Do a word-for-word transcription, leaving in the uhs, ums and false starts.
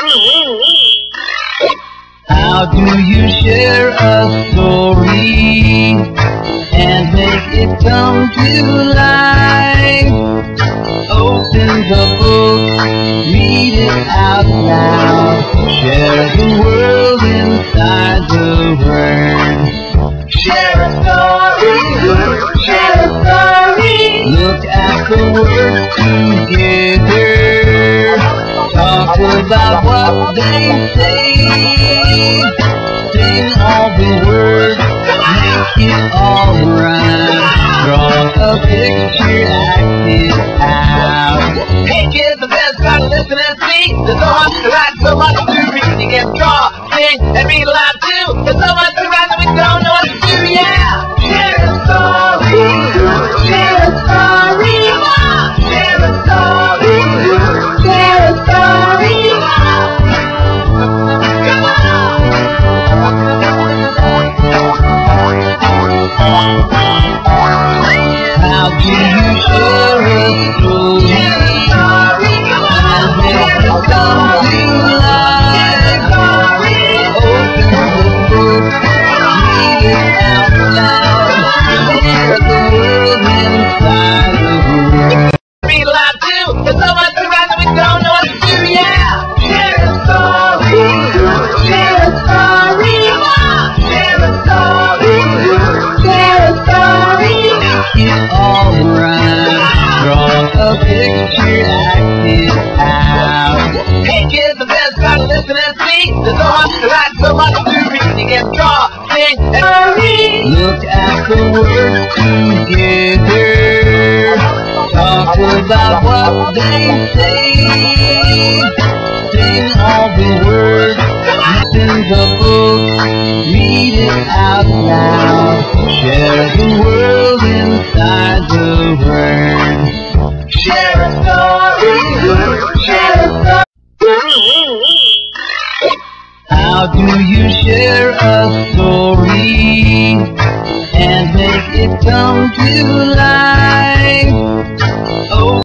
How do you share a story and make it come to life? Open the book, read it out loud, share the world inside the word. Share a story, share a story. Look at the words together, talk about what they say, sing all the words, make it all rhyme, draw a picture, act it out. Hey kids, the best part of listen and see. There's so much to write, so much to read. You can draw, sing, and read aloud too. There's so much to write that we don't know what to do, yeah. Share a story, share a story. Come on, share a story, share a story. Come on. How do you share a story and make it come to life? Open the book, read it out loud, share the world inside the world. Read aloud too, there's so much to write that we don't know what to do, yeah. Share a story, share a story. Come on, share a story, share a story. Make it all right, draw a picture, act it out. Hey kids, the best part of listen and see. There's so much to write, so much to read. You can draw, sing, and read. Look at the words together, talk about what they say, sing all the words, listen the book, read it out loud, share the world inside the word. Share a story, share a story. How do you share a story and make it come to